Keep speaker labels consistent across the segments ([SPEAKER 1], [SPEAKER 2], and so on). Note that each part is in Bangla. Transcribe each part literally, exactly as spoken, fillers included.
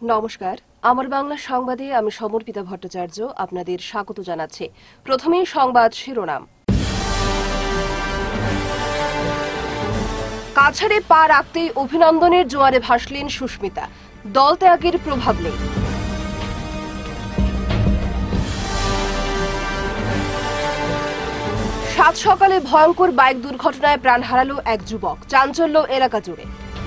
[SPEAKER 1] নমস্কার, আমার বাংলা সংবাদে আমি সমর্পিতা ভট্টাচার্য আপনাদের স্বাগত জানাচ্ছি। প্রথমেই সংবাদ শিরোনাম। কাছাড়ে পা রাখতেই অভিনন্দনের জোয়ারে ভাসলেন সুস্মিতা, দল ত্যাগের প্রভাব নেই। সাত সকালে ভয়ঙ্কর বাইক দুর্ঘটনায় প্রাণ হারালো এক যুবক, চাঞ্চল্য এলাকা জুড়ে।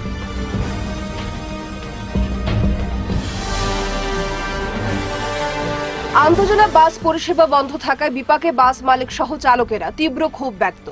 [SPEAKER 1] আন্তজেলা বাস পরিষেবা বন্ধ থাকায় বিপাকে বাস মালিক সহ চালকেরা, তীব্র ক্ষোভ ব্যক্ত।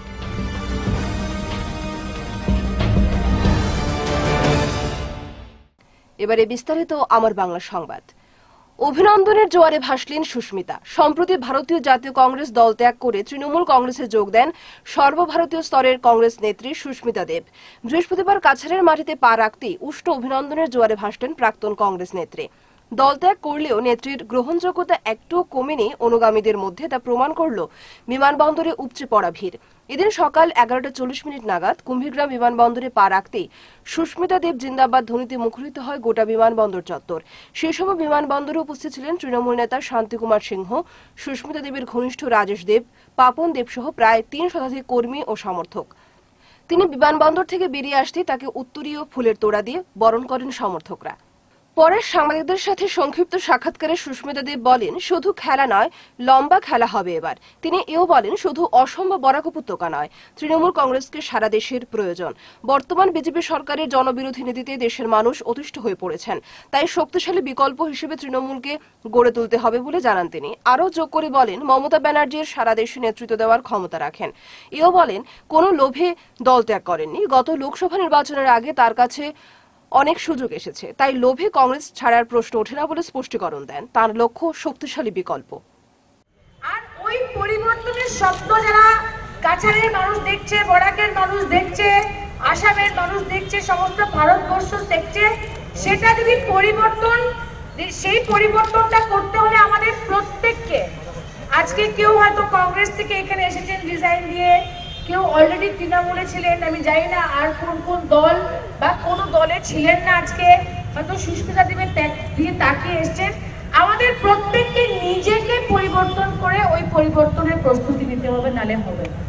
[SPEAKER 1] এবারে বিস্তারিত আমার বাংলা সংবাদ। অভিনন্দনের জোয়ারে ভাসলেন সুস্মিতা। সম্প্রতি ভারতীয় জাতীয় কংগ্রেস দল ত্যাগ করে তৃণমূল কংগ্রেসে যোগ দেন সর্বভারতীয় স্তরের কংগ্রেস নেত্রী সুস্মিতা দেব। বৃহস্পতিবার কাছাড়ের মাটিতে পা রাখতেই উষ্ণ অভিনন্দনের জোয়ারে ভাসলেন প্রাক্তন কংগ্রেস নেত্রী। দল ত্যাগ করলেও নেত্রীর গ্রহণযোগ্যতা একটুও কমেনি অনুগামীদের মধ্যে, তা প্রমাণ করল বিমানবন্দরে উপচে পড়া ভিড়। এদিন সকাল এগারোটা চল্লিশ মিনিট নাগাদ কুম্ভীগ্রাম বিমানবন্দরে পা রাখতেই সুস্মিতা দেব জিন্দাবাদ ধ্বনিতে মুখরিত হয় গোটা বিমানবন্দর চত্বর। সেই সময় বিমানবন্দরে উপস্থিত ছিলেন তৃণমূল নেতা শান্তিকুমার সিংহ, সুস্মিতা দেবের ঘনিষ্ঠ রাজেশ দেব, পাপন দেব সহ প্রায় তিন শতাধিক কর্মী ও সমর্থক। তিনি বিমানবন্দর থেকে বেরিয়ে আসতেই তাকে উত্তরীয় ফুলের তোড়া দিয়ে বরণ করেন সমর্থকরা। পরে সাংবাদিকদের সাথে সংক্ষিপ্ত সাক্ষাৎকারে সুস্মিতা দেব বলেন, শুধু খেলা নয়, লম্বা খেলা হবে এবার। তিনি এও বলেন, শুধু অসম্ভব বরাক উপত্যকা নয়, তৃণমূল কংগ্রেসকে সারা দেশের প্রয়োজন। বর্তমান বিজেপি সরকারের জনবিরোধী নীতিতে দেশের মানুষ অতিষ্ঠ হয়ে পড়েছেন, তাই শক্তিশালী বিকল্প হিসেবে তৃণমূলকে গড়ে তুলতে হবে বলে জানান তিনি। আরও যোগ করে বলেন, মমতা ব্যানার্জির সারা দেশে নেতৃত্ব দেওয়ার ক্ষমতা রাখেন। এও বলেন, কোনো লোভে দল ত্যাগ করেননি। গত লোকসভা নির্বাচনের আগে তার কাছে অনেক সুযোগ এসেছে, তাই লোভে কংগ্রেস ছাড়ার প্রশ্ন ওঠে না বলে স্পষ্টীকরণ দেন। তার লক্ষ্য শক্তিশালী বিকল্প।
[SPEAKER 2] আর ওই পরিবর্তনের স্বপ্ন যারা কাছাড়ের মানুষ দেখছে, বরাকের মানুষ দেখছে, আসামের মানুষ দেখছে, সমস্ত ভারতবর্ষ দেখছে, সেটা যদি পরিবর্তন, সেই পরিবর্তনটা করতে হলে আমাদের প্রত্যেককে, আজকে কেউ হয়তো কংগ্রেস থেকে এখানে এসেছেন রিজাইন দিয়ে, কেউ অলরেডি তৃণমূলে ছিলেন, আমি জানি না আর কোন কোন দল বা কোনো দলে ছিলেন না, আজকে হয়তো সুস্মিতা দেবের দিয়ে তাকিয়ে এসছেন। আমাদের প্রত্যেককে নিজেকে পরিবর্তন করে ওই পরিবর্তনের প্রস্তুতি নিতে হবে, নালে হবে না।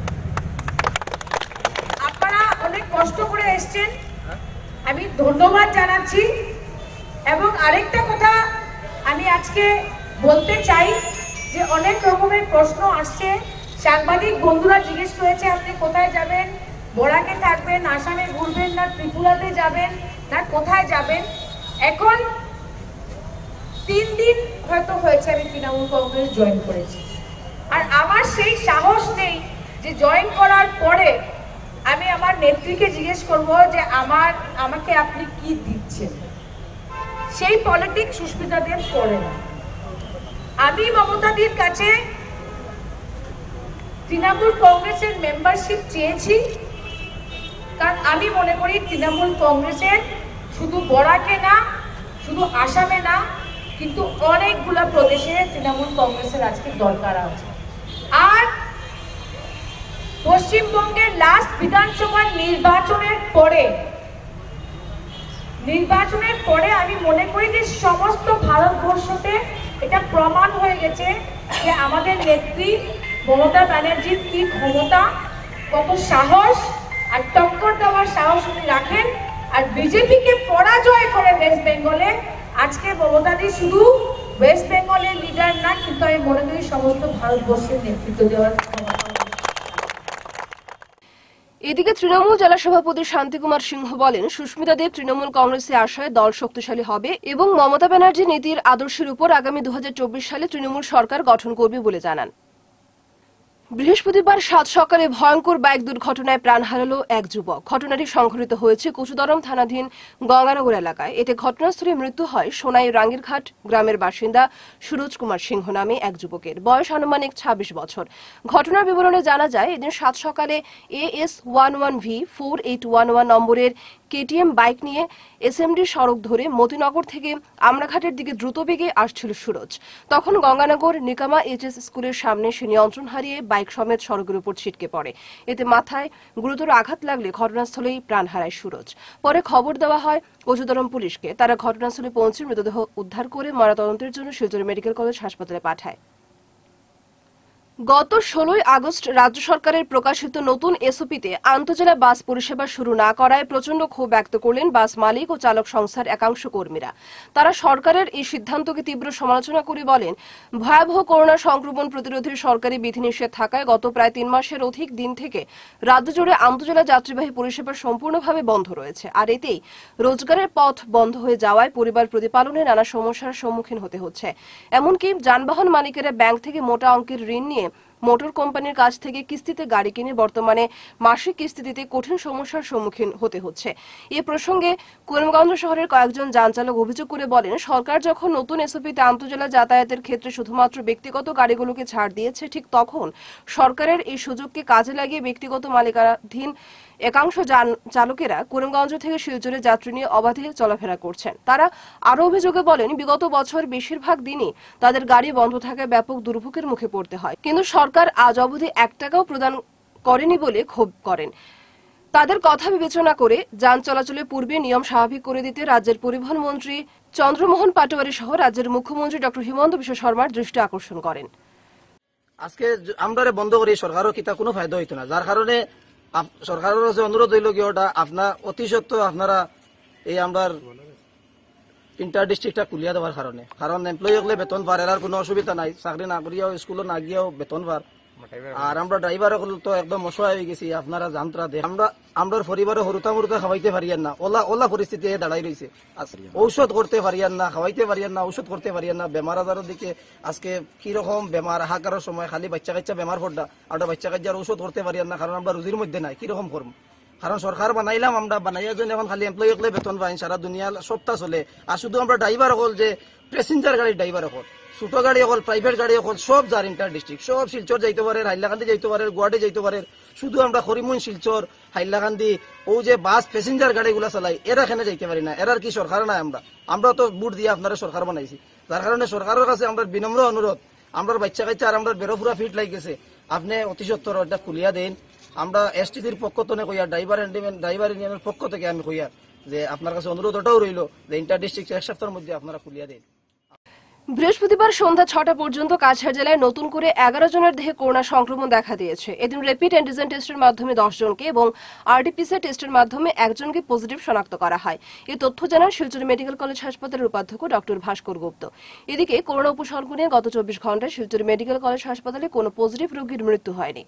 [SPEAKER 2] আপনারা অনেক কষ্ট করে এসছেন, আমি ধন্যবাদ জানাচ্ছি। এবং আরেকটা কথা আমি আজকে বলতে চাই যে অনেক রকমের প্রশ্ন আসছে। সাংবাদিক বন্ধুরা জিজ্ঞেস করেছে, আপনি কোথায় যাবেন, বরাকে থাকবেন, আসামে ঘুরবেন, না ত্রিপুরাতে যাবেন, না কোথায় যাবেন। এখন তিন দিন হয়তো হয়েছে আমি তৃণমূল কংগ্রেস জয়েন করেছি, আর আমার সেই সাহস নেই যে জয়েন করার পরে আমি আমার নেত্রীকে জিজ্ঞেস করব যে আমার আমাকে আপনি কি দিচ্ছেন। সেই পলিটিক্স সুস্মিতা দেব করে না। আমি মমতাদির কাছে তৃণমূল কংগ্রেসের মেম্বারশিপ চেয়েছি, কারণ আমি মনে করি তৃণমূল কংগ্রেসের শুধু বরাকে না, শুধু আসামে না, কিন্তু অনেকগুলো প্রদেশে তৃণমূল কংগ্রেসের আজকে দরকার আছে। আর পশ্চিমবঙ্গের লাস্ট বিধানসভা নির্বাচনের পরে নির্বাচনের পরে আমি মনে করি যে সমস্ত ভারতবর্ষতে এটা প্রমাণ হয়ে গেছে যে আমাদের নেত্রী মমতা ব্যানার্জির কি ক্ষমতা, কত সাহস আর টক্কর দেওয়ার সাহস উনি রাখেন। আর বিজেপিকে পরাজয় করে ওয়েস্ট বেঙ্গলে আজকে মমতাদি শুধু ওয়েস্ট বেঙ্গলের লিডার না, কিন্তু আমি মনে করি সমস্ত ভারতবর্ষের নেতৃত্ব দেওয়ার ক্ষমতা।
[SPEAKER 1] এদিকে তৃণমূল জেলা সভাপতি শান্তিকুমার সিংহ বলেন, সুস্মিতা দেব তৃণমূল কংগ্রেসে আসায় দল শক্তিশালী হবে এবং মমতা ব্যানার্জি নীতির আদর্শের উপর আগামী দু হাজার চব্বিশ সালে তৃণমূল সরকার গঠন করবে বলে জানান। বৃহস্পতিবার সাত সকালে ভয়ঙ্কর বাইক দুর্ঘটনায় প্রাণ হারালো এক যুবক। ঘটনাটি সংঘটিত হয়েছে কচুদরম থানাধীন গঙ্গানগর এলাকায়। এতে ঘটনাস্থলে মৃত্যু হয় সোনাই রাঙ্গিরঘাট গ্রামের বাসিন্দা সুরজ কুমার সিংহ নামে এক যুবকের। বয়স আনুমানিক ছাব্বিশ বছর। ঘটনার বিবরণে জানা যায়, এদিন সাত সকালে A S one one V four eight one one নম্বরের কেটিএম বাইক নিয়ে এসএমডি সড়ক ধরে মতিনগর থেকে আমরাঘাটের দিকে দ্রুত বেগে আসছিল সুরজ। তখন গঙ্গানগর নিকামা এইচএস স্কুলের সামনে সে নিয়ন্ত্রণ হারিয়ে বাইক সমেত সড়কের উপর ছিটকে পড়ে। এতে মাথায় গুরুতর আঘাত লাগলে ঘটনাস্থলেই প্রাণ হারায় সুরজ। পরে খবর দেওয়া হয় কচুদরম পুলিশকে। তারা ঘটনাস্থলে পৌঁছে মৃতদেহ উদ্ধার করে ময়নাতদন্তের জন্য শিলচর মেডিকেল কলেজ হাসপাতালে পাঠায়। গত ষোলোই আগস্ট রাজ্য সরকারের প্রকাশিত নতুন এসওপিতে আন্তজেলা বাস পরিষেবা শুরু না করায় প্রচন্ড ক্ষোভ ব্যক্ত করলেন বাস মালিক ও চালক সংস্থার একাংশ কর্মীরা। তারা সরকারের এই সিদ্ধান্তকে তীব্র সমালোচনা করে বলেন, ভয়াবহ করোনা সংক্রমণ প্রতিরোধের সরকারি বিধিনিষেধ থাকায় গত প্রায় তিন মাসের অধিক দিন থেকে রাজ্য জুড়ে আন্তজেলা যাত্রীবাহী পরিষেবা সম্পূর্ণভাবে বন্ধ রয়েছে। আর এতেই রোজগারের পথ বন্ধ হয়ে যাওয়ায় পরিবার প্রতিপালনে নানা সমস্যার সম্মুখীন হতে হচ্ছে। এমনকি যানবাহন মালিকেরা ব্যাংক থেকে মোটা অঙ্কের ঋণ নিয়ে মোটর কোম্পানির কাছ থেকে কিস্তিতে গাড়ি কিনে বর্তমানে মাসিক কিস্তি দিতে কঠিন সমস্যার সম্মুখীন হতে হচ্ছে। এ প্রসঙ্গে করিমগঞ্জ শহরের কয়েকজন যান চালক অভিযোগ করে বলেন, সরকার যখন নতুন এসওপিতে আন্তজেলা যাতায়াতের ক্ষেত্রে শুধুমাত্র ব্যক্তিগত গাড়িগুলোকে ছাড় দিয়েছে, ঠিক তখন সরকারের এই সুযোগকে কাজে লাগিয়ে ব্যক্তিগত মালিকানাধীন একাংশ যান চালকেরা করিমগঞ্জ থেকে শিলচরে যাত্রী নিয়ে অবাধে চলাফেরা করছেন। তারা আরও অভিযোগে বলেন, বিগত বছর বেশিরভাগ দিনই তাদের গাড়ি বন্ধ থাকায় ব্যাপক দুর্ভোগের মুখে পড়তে হয়, কিন্তু সরকার আজ অবধি এক টাকাও প্রদান করেনি বলে ক্ষোভ করেন। তাদের কথা বিবেচনা করে যান চলাচলের পূর্বে নিয়ম স্বাভাবিক করে দিতে রাজ্যের পরিবহন মন্ত্রী চন্দ্রমোহন পাটোয়ারি সহ রাজ্যের মুখ্যমন্ত্রী ডক্টর হিমন্ত বিশ্ব শর্মার দৃষ্টি আকর্ষণ করেন।
[SPEAKER 3] আজকে আমরা বন্ধ করি সরকারও কিতা কোনো ফায়দা হইতো না, যার কারণে সরকারের কাছে অনুরোধ হইল কি ওটা আপনার অতি সত্ত্বেও আপনারা এই আমরা ইন্টার ডিস্ট্রিক্টটা খুলিয়া দেওয়ার কারণে, কারণ এমপ্লয়ি হলে বেতন পার, এর কোনো অসুবিধা নাই, চাকরি না করিয়াও স্কুলে না গিয়েও বেতন পার। আর আমরা ড্রাইভার হল তো একদম অসহায় হয়ে গেছি। আপনারা যান্ত্রা দেখ আমরা আমরা পরিবারে হরুতা মরুতা খাওয়াইতে পারিয়ান না, ওলা ওলা পরিস্থিতি দাঁড়াই রয়েছে। ঔষধ করতে পারিয়ান না, খাওয়াইতে পারিয়ান না, ঔষধ করতে পারিয়ান না। বেমার আজারের দিকে আজকে কিরকম বেমার হাহাকারের সময় খালি বাচ্চা কাচ্চা বেমার পড়া, আর বাচ্চা কাচ্চার ঔষধ করতে পারিয়ান না, কারণ আমরা রুজির মধ্যে নাই। কিরকম করবো, কারণ সরকার বানাইলাম, আমরা বানাইয়া জন্য এখন খালি এমপ্লয়ি হলে বেতন পাই, সারা দুনিয়া সবটা চলে। আর শুধু আমরা ড্রাইভার হল যে প্যাসেঞ্জার গাড়ির ড্রাইভার হল, ছোট গাড়ি হল, প্রাইভেট গাড়ি হল, সব যার ইন্টার ডিস্ট্রিক্ট, সব শিলচর যাইতে পারে, হাইলাকান্দি যাইতে পারে, গুয়াহাটি যাইতে পারে। শুধু আমরা হরিমুন শিলচর হাইলাকান্দি ও যে বাস প্যাসেঞ্জার গাড়িগুলা চালাই, এরা এখানে যাইতে পারি না। এরার কি সরকার নাই? আমরা আমরা তো বুট দিয়ে আপনারা সরকার বানাইছি, যার কারণে সরকারের কাছে আমরা বিনম্র অনুরোধ, আমরা বাচ্চা কাচ্চা আর আমরা বেরোফুরা ফিট লাগিয়েছে, আপনি অতি সত্তর এটা খুলিয়া দেন। আমরা এসটিসির পক্ষ থেকে কইয়া, ড্রাইভার ড্রাইভার ইউনিয়নের পক্ষ থেকে আমি কইয়া যে আপনার কাছে অনুরোধ ওটাও রইল যে ইন্টার ডিস্ট্রিক্ট এক সপ্তাহের মধ্যে আপনারা খুলিয়া দেন।
[SPEAKER 1] বৃহস্পতিবার সন্ধ্যা ছটা পর্যন্ত কাছাড় জেলায় নতুন করে এগারো জনের দেহে করোনা সংক্রমণ দেখা দিয়েছে। এদিন র্যাপিড অ্যান্টিজেন টেস্টের মাধ্যমে দশ জনকে এবং আরটিপিসিআর টেস্টের মাধ্যমে একজনকে পজিটিভ শনাক্ত করা হয়। এই তথ্য জানান শিলচর মেডিকেল কলেজ হাসপাতালের উপাধ্যক্ষ ডক্টর ভাস্কর গুপ্ত। এদিকে করোনা উপসর্গ নিয়ে গত চব্বিশ ঘন্টায় শিলচর মেডিকেল কলেজ হাসপাতালে কোনো পজিটিভ রোগীর মৃত্যু হয়নি।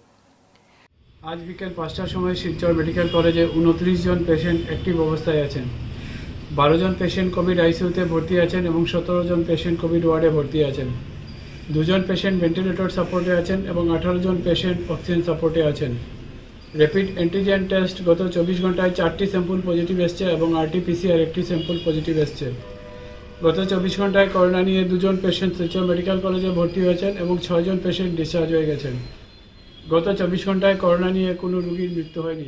[SPEAKER 4] আজ বিকেল পাঁচটার সময় শিলচর মেডিকেল কলেজে উনত্রিশ জন পেশেন্ট অ্যাক্টিভ অবস্থায় আছেন। বারো জন পেশেন্ট কোভিড আইসিইউতে ভর্তি আছেন এবং সতেরো জন পেশেন্ট কোভিড ওয়ার্ডে ভর্তি আছেন। দুজন পেশেন্ট ভেন্টিলেটর সাপোর্টে আছেন এবং আঠারো জন পেশেন্ট অক্সিজেন সাপোর্টে আছেন। র্যাপিড অ্যান্টিজেন টেস্ট গত চব্বিশ ঘন্টায় চারটি স্যাম্পল পজিটিভ এসছে এবং আরটিপিসিআর একটি স্যাম্পল পজিটিভ এসছে। গত চব্বিশ ঘন্টায় করোনা নিয়ে দুজন পেশেন্ট শিলচর মেডিকেল কলেজে ভর্তি হয়েছেন এবং ছয়জন পেশেন্ট ডিসচার্জ হয়ে গেছেন। গত চব্বিশ ঘন্টায় করোনা নিয়ে কোনো রোগীর মৃত্যু হয়নি।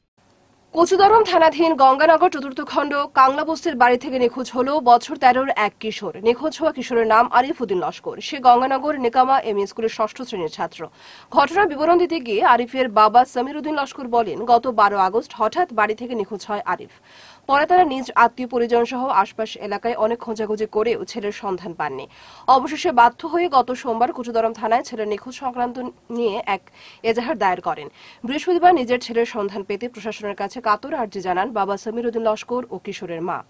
[SPEAKER 1] কচুদরম থানাধীন গঙ্গানগর চতুর্থ খণ্ড কাংলাবস্তির বাড়ি থেকে নিখোঁজ হল বছর তেরোর এক কিশোর। নিখোঁজ হওয়া কিশোরের নাম আরিফ উদ্দিন লস্কর। সে গঙ্গানগর নিকামা এম ই স্কুলের ষষ্ঠ শ্রেণীর ছাত্র। ঘটনার বিবরণ দিতে গিয়ে আরিফের বাবা সমীর উদ্দিন লস্কর বলেন, গত বারো আগস্ট হঠাৎ বাড়ি থেকে নিখোঁজ হয় আরিফ। পরে তারা নিজ আত্মীয় পরিজন সহ আশপাশ এলাকায় অনেক খোঁজাখুঁজি করেও ছেলের সন্ধান পাননি। অবশেষে বাধ্য হয়ে গত সোমবার কচুদরম থানায় ছেলের নিখোঁজ সংক্রান্ত নিয়ে এক এজাহার দায়ের করেন। বৃহস্পতিবার নিজের ছেলের সন্ধান পেতে প্রশাসনের কাছে কাতর আর্জি জানান বাবা সমীর উদ্দিন লস্কর ও কিশোরের মা।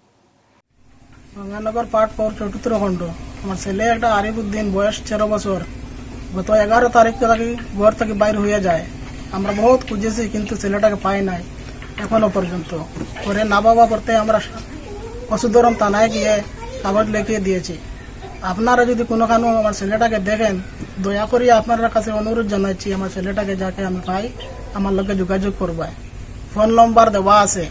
[SPEAKER 5] গঙ্গানগর পার্ট ফোর চতুর্থ খণ্ড আমার ছেলে একটা আরিফ উদ্দিন, বয়স তেরো বছর, গত এগারো তারিখ থেকে ঘর থেকে বাইর হয়ে যায়। আমরা বহুত খুঁজেছি কিন্তু ছেলেটাকে পাই নাই এখনো পর্যন্ত। পরে না বাবা করতে আমরা কচুদরম থানায় গিয়ে কাগজ লিখিয়ে দিয়েছি। আপনারা যদি কোনোখানে আমার ছেলেটাকে দেখেন, দয়া করে আপনার কাছে অনুরোধ জানাচ্ছি, আমার ছেলেটাকে যাকে আমি পাই আমার লোকে যোগাযোগ করবে। ফোন নম্বর দেওয়া আছে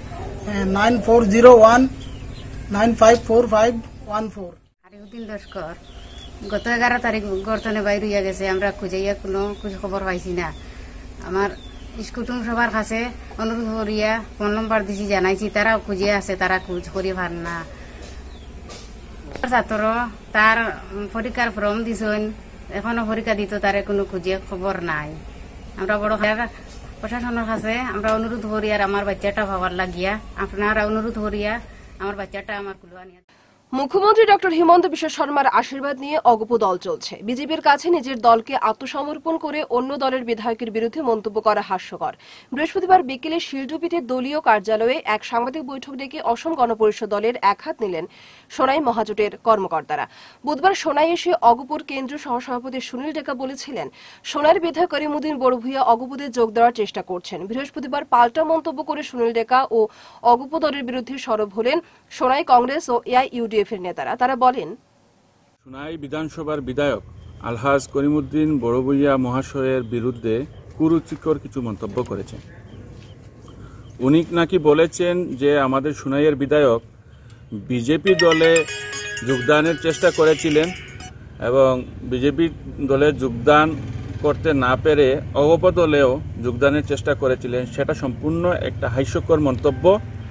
[SPEAKER 5] nine four zero one nine five four five one four.
[SPEAKER 6] Arifuddin Laskar গত এগারো তারিখ গর্তনে বাইর হইয়া গেছে। আমরা খুঁজাইয়া কোনো খোঁজ খবর পাইছি না। আমার স্কুটুম সবার কাছে অনুরোধ করিয়া ফোন নম্বর দিছি জানাইছি, তারাও খুঁজে আছে, তারা খোঁজ করি পার না। ছাত্র তার পরীক্ষার ফর্ম দিছেন, এখনো পরীক্ষা দিত, তারে কোনো খুঁজে খবর নাই। আমরা বড় প্রশাসনের কাছে আমরা অনুরোধ করি আর আমার বাচ্চাটা ভাবার লাগিয়া আপনারা অনুরোধ করিয়া আমার বাচ্চাটা আমার কুলুয়া নিয়ে।
[SPEAKER 1] মুখ্যমন্ত্রী ডক্টর হিমন্ত বিশ্ব শর্মার আশীর্বাদ নিয়ে অগপ দল চলছে। বিজেপির কাছে নিজের দলকে আত্মসমর্পণ করে অন্য দলের বিধায়কের বিরুদ্ধে মন্তব্য করা হাস্যকর। বৃহস্পতিবার বিকেলে শিলডুপিটের দলীয় কার্যালয়ে এক সাংবাদিক বৈঠক ডেকে অসম গণপরিষদ দলের একহাত নিলেন সোনাই মহাজোটের কর্মকর্তারা। বুধবার সোনাই এসে অগপর কেন্দ্রীয় সহসভাপতি সুনীল ডেকা বলেছিলেন, সোনাইয়ের বিধায়ক করিমুদ্দিন বড়ভূঁইয়া অগপদে যোগ দেওয়ার চেষ্টা করছেন। বৃহস্পতিবার পাল্টা মন্তব্য করে সুনীল ডেকা ও অগপ দলের বিরুদ্ধে সরব হলেন সোনাই কংগ্রেস ও এআইইউডিএফ এর নেতারা। তারা বলেন,
[SPEAKER 7] সোনাই বিধানসভার বিধায়ক আলহাজ করিমুদ্দিন বড়ভূঁইয়া মহাশয়ের বিরুদ্ধে কুরুচিকর কিছু মন্তব্য করেছেন। উনি নাকি বলেছেন যে আমাদের সোনাইয়ের বিধায়ক বিজেপি দলে যোগদানের চেষ্টা করেছিলেন এবং বিজেপি দলে যোগদান করতে না পেরে অগপ দলেও যোগদানের চেষ্টা করেছিলেন। সেটা সম্পূর্ণ একটা হাস্যকর মন্তব্য।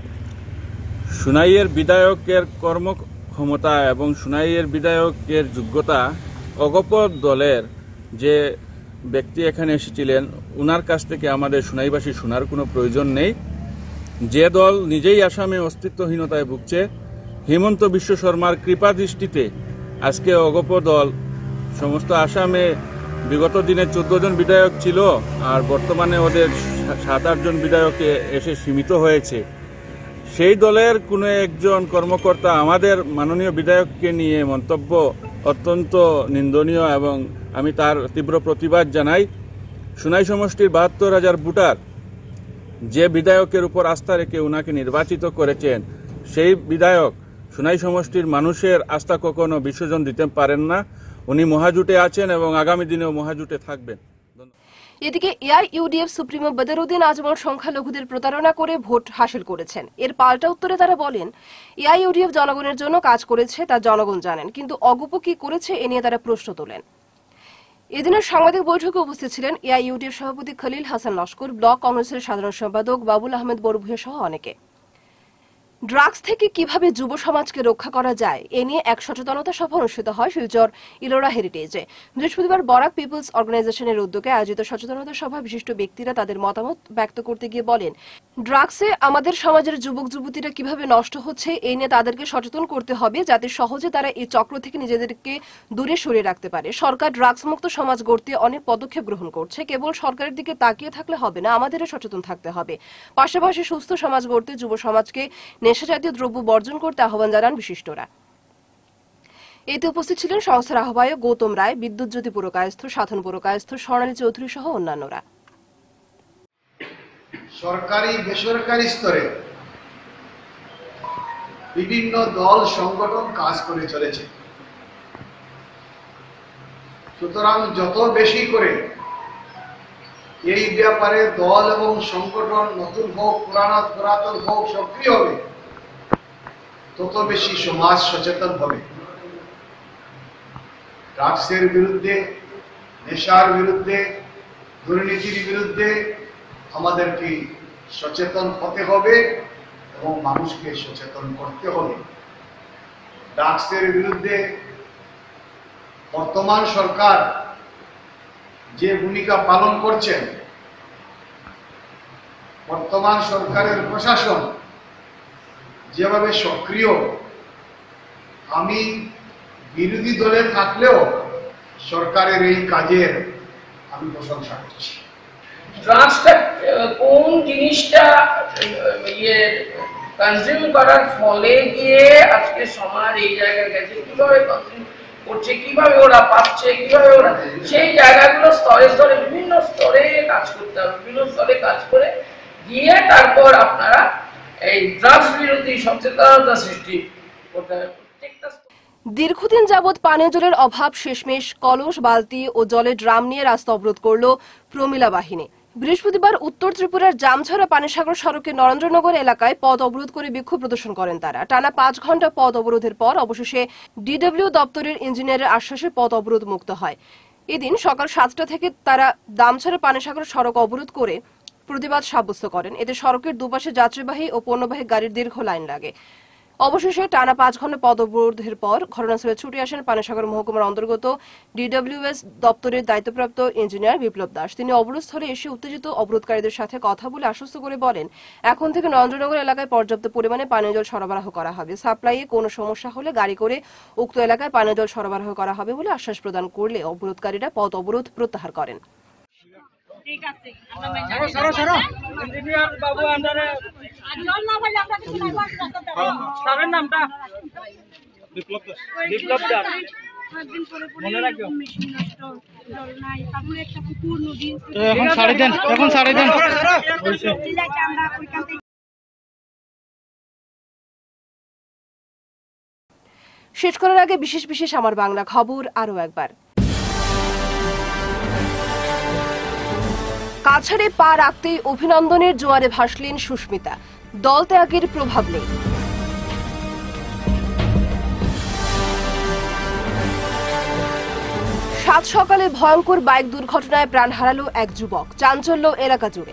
[SPEAKER 7] সোনাইয়ের বিধায়কের কর্ম ক্ষমতা এবং সোনাইয়ের বিধায়কের যোগ্যতা অগপ দলের যে ব্যক্তি এখানে এসেছিলেন উনার কাছ থেকে আমাদের সোনাইবাসী শোনার কোনো প্রয়োজন নেই। যে দল নিজেই আসামে অস্তিত্বহীনতায় ভুগছে, হিমন্ত বিশ্ব শর্মার কৃপা দৃষ্টিতে আজকে অগপ দল সমস্ত আসামে বিগত দিনে চোদ্দ জন বিধায়ক ছিল আর বর্তমানে ওদের সাত আটজন বিধায়কে এসে সীমিত হয়েছে। সেই দলের কোনো একজন কর্মকর্তা আমাদের মাননীয় বিধায়ককে নিয়ে মন্তব্য অত্যন্ত নিন্দনীয় এবং আমি তার তীব্র প্রতিবাদ জানাই। সোনাই সমষ্টির বাহাত্তর হাজার ভোটার যে বিধায়কের উপর আস্থা রেখে উনাকে নির্বাচিত করেছেন, সেই বিধায়ক সোনাই সমষ্টির মানুষের আস্থা কখনো বিসর্জন দিতে পারেন না। উনি মহাজোটে আছেন এবং আগামী দিনেও মহাজোটে থাকবেন।
[SPEAKER 1] এদিকে এআইইউডিএফ সুপ্রিমো বদরুদ্দিন আজমল সংখ্যালঘুদের প্রতারণা করে ভোট হাসিল করেছেন। এর পাল্টা উত্তরে তারা বলেন, এআইইউডিএফ জনগণের জন্য কাজ করেছে, তা জনগণ জানেন, কিন্তু অগপ কি করেছে এ নিয়ে তারা প্রশ্ন তোলেন। এদিনের সাংবাদিক বৈঠকে উপস্থিত ছিলেন এআইইউডিএফ সভাপতি খলিল হাসান লস্কর, ব্লক কংগ্রেসের সাধারণ সম্পাদক বাবুল আহমেদ বড়ভূঁইয়া সহ অনেকে। ড্রাগস থেকে কিভাবে যুব সমাজকে রক্ষা করা যায় এ নিয়ে এক সচেতনতা সভা অনুষ্ঠিত হয় শিলচর ইলোরা হেরিটেজে। বৃহস্পতিবার বরাক পিপলস অর্গানাইজেশনের উদ্যোগে আয়োজিত সচেতনতা সভা বিশিষ্ট ব্যক্তিরা তাদের মতামত ব্যক্ত করতে গিয়ে বলেন, ড্রাগসে আমাদের সমাজের যুবক যুবতীরা কিভাবে নষ্ট হচ্ছে এ নিয়ে তাদেরকে সচেতন করতে হবে, যাতে সহজে তারা এই চক্র থেকে নিজেদেরকে দূরে সরিয়ে রাখতে পারে। সরকার ড্রাগস মুক্ত সমাজ গড়তে অনেক পদক্ষেপ গ্রহণ করছে, কেবল সরকারের দিকে তাকিয়ে থাকলে হবে না, আমাদেরও সচেতন থাকতে হবে। পাশাপাশি সুস্থ সমাজ গড়তে যুব সমাজকে নেশাজাতীয় দ্রব্য বর্জন করতে আহ্বান জানান বিশিষ্টরা। এতে উপস্থিত ছিলেন সংস্থার আহ্বায়ক গৌতম রায়, বিদ্যুৎ জ্যোতি পুরকায়স্থ, সাধন পুরকায়স্থ, স্বর্ণালী চৌধুরী সহ অন্যান্যরা।
[SPEAKER 8] সরকারি বেসরকারি স্তরে বিভিন্ন দল সংগঠন কাজ করে চলেছে। সুতরাং যত বেশি করে এই ব্যাপারে দল এবং সংগঠন নতুন হোক পুরানো পুরাতন হোক সক্রিয় হবে, তত বেশি সমাজ সচেতন হবে। ড্রাগসের বিরুদ্ধে, নেশার বিরুদ্ধে, দুর্নীতির বিরুদ্ধে আমাদেরকে সচেতন হতে হবে এবং মানুষকে সচেতন করতে হবে। ড্রাগসের বিরুদ্ধে বর্তমান সরকার যে ভূমিকা পালন করছেন, বর্তমান সরকারের প্রশাসন যেভাবে সক্রিয়, আমি বিরোধী দলে থাকলেও সরকারের এই কাজের আমি প্রশংসা করছি।
[SPEAKER 9] ড্রাগসটা কোন জিনিসটা ইয়ে কনজিউম করার ফলে গিয়ে আজকে সমাজ এই জায়গায় গেছে, কিভাবে কনজিউম করছে, কিভাবে ওরা পাচ্ছে, কিভাবে ওরা সেই জায়গাগুলো স্তরে স্তরে বিভিন্ন স্তরে কাজ করতে হবে। বিভিন্ন স্তরে কাজ করে গিয়ে তারপর আপনারা এই ড্রাগস বিরোধী সচেতনতা সৃষ্টি করতে হবে। প্রত্যেকটা
[SPEAKER 1] দীর্ঘদিন যাবৎ পানীয় জলের অভাব, শেষমেশ কলস, বালতি ও জলের ড্রাম নিয়ে রাস্তা অবরোধ করল প্রমিলা বাহিনী। বৃহস্পতিবার উত্তর ত্রিপুরার জামছড়া পানিসাগর সড়কের নরেন্দ্রনগর এলাকায় পথ অবরোধ করে বিক্ষোভ প্রদর্শন করেন তারা। টানা পাঁচ ঘন্টা পথ অবরোধের পর অবশেষে ডিডব্লিউ দপ্তরের ইঞ্জিনিয়ারের আশ্বাসে পথ অবরোধ মুক্ত হয়। এদিন সকাল সাতটা থেকে তারা দামছড়া পানিসাগর সড়ক অবরোধ করে প্রতিবাদ সাব্যস্ত করেন। এতে সড়কের দুপাশে যাত্রীবাহী ও পণ্যবাহী গাড়ির দীর্ঘ লাইন লাগে। অবশেষে টানা পাঁচ ঘন্টা পথ অবরোধের পর ঘটনাস্থলে ছুটে আসেন পানিসাগর মহকুমার অন্তর্গত ডিডব্লিউএস দপ্তরের দায়িত্বপ্রাপ্ত ইঞ্জিনিয়ার বিপ্লব দাস। তিনি অবরোধস্থলে এসে উত্তেজিত অবরোধকারীদের সাথে কথা বলে আশ্বস্ত করে বলেন, এখন থেকে নরেন্দ্রনগর এলাকায় পর্যাপ্ত পরিমাণে পানীয় জল সরবরাহ করা হবে। সাপ্লাইয়ে কোনো সমস্যা হলে গাড়ি করে উক্ত এলাকায় পানীয় জল সরবরাহ করা হবে বলে আশ্বাস প্রদান করলে অবরোধকারীরা পথ অবরোধ প্রত্যাহার করেন। শেষ করার আগে বিশেষ বিশেষ আমার বাংলা খবর আরো একবার। কাছাড়ে পা রাখতেই অভিনন্দনের জোয়ারে ভাসলেন সুস্মিতা। দল ত্যাগের প্রভাব নেই। সাত সকালে ভয়ঙ্কর বাইক দুর্ঘটনায় প্রাণ হারালো এক যুবক। চাঞ্চল্য এলাকা জুড়ে।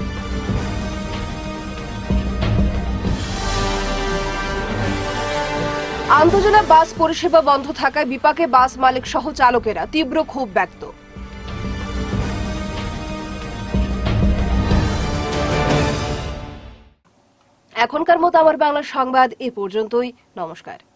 [SPEAKER 1] আন্তজেলা বাস পরিষেবা বন্ধ থাকায় বিপাকে বাস মালিক সহ চালকেরা। তীব্র ক্ষোভ ব্যক্ত। এখনকার মতো আমার বাংলা সংবাদ এ পর্যন্তই। নমস্কার।